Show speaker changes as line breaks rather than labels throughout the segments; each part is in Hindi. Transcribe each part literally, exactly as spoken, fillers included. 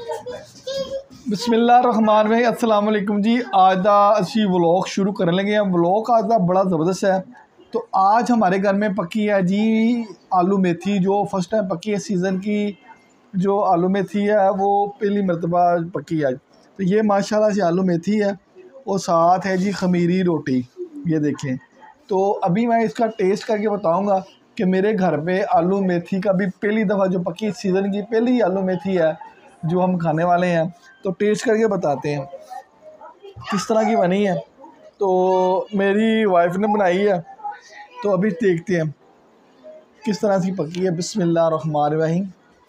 बिस्मिल्लाहिर्रहमानिर्रहीम अस्सलाम वालेकुम जी। आज दा असी व्लॉग शुरू करने लगे हैं। व्लॉग आज दा बड़ा ज़बरदस्त है। तो आज हमारे घर में पकी है जी आलू मेथी, जो फर्स्ट टाइम पकी है सीज़न की। जो आलू मेथी है वो पहली मरतबा पकी है। तो ये माशाल्लाह से आलू मेथी है और साथ है जी खमीरी रोटी, ये देखें। तो अभी मैं इसका टेस्ट करके बताऊँगा कि मेरे घर पे आलू मेथी का भी पहली दफ़ा जो पकी सीज़न की पहली आलू मेथी है जो हम खाने वाले हैं। तो टेस्ट करके बताते हैं किस तरह की बनी है। तो मेरी वाइफ ने बनाई है, तो अभी देखते हैं किस तरह से पकी है। बिस्मिल्लाहिर्रहमानिर्रहीम।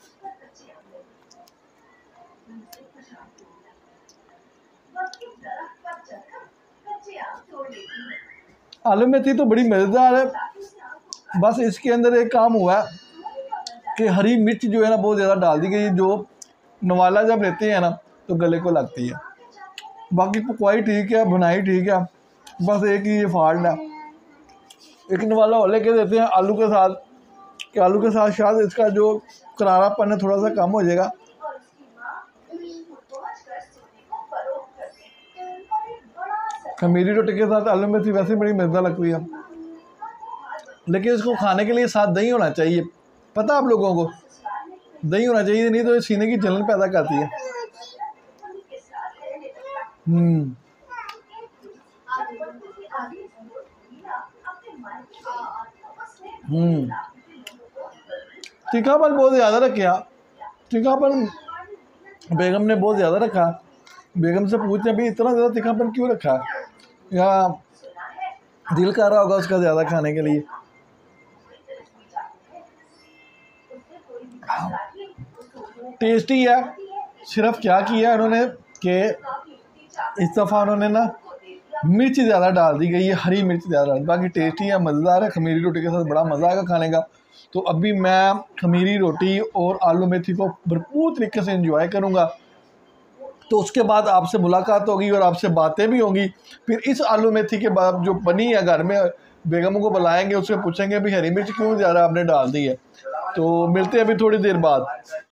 आलू मेथी तो बड़ी मज़ेदार है, बस इसके अंदर एक काम हुआ है कि हरी मिर्च जो है ना बहुत ज़्यादा डाल दी गई, जो नवाला जब लेते हैं ना तो गले को लगती है। बाकी पकवाई ठीक है, बुनाई ठीक है, बस एक ही ये फॉल्ट है। एक नवाला और लेके देते हैं आलू के साथ कि आलू के साथ शायद इसका जो करारापन है थोड़ा सा कम हो जाएगा। खमीरी रोटी के साथ आलू मेथी वैसे बड़ी मज़ेदार लगती है, लेकिन इसको खाने के लिए साथ दही होना चाहिए। पता आप लोगों को दही होना चाहिए, नहीं तो ये सीने की जलन पैदा करती है। हम्म हम्म तीखापन बहुत ज़्यादा रखा, तीखापन बेगम ने बहुत ज़्यादा रखा। बेगम से पूछते हैं भाई इतना ज़्यादा तीखापन क्यों रखा, या दिल कर रहा होगा उसका ज़्यादा खाने के लिए। टेस्टी है। सिर्फ क्या किया उन्होंने कि इस दफ़ा उन्होंने ना मिर्च ज़्यादा डाल दी गई है, हरी मिर्च ज़्यादा डाल। बाकी टेस्टी है, मज़ेदार है। खमीरी रोटी के साथ बड़ा मज़ा आएगा खाने का। तो अभी मैं खमीरी रोटी और आलू मेथी को भरपूर तरीके से एंजॉय करूँगा। तो उसके बाद आपसे मुलाकात होगी और आपसे बातें भी होंगी। फिर इस आलू मेथी के बाद जो बनी है घर में, बेगम को बुलाएंगे, उससे पूछेंगे भाई हरी मिर्च क्यों ज़्यादा आपने डाल दी है। तो मिलते हैं अभी थोड़ी देर बाद।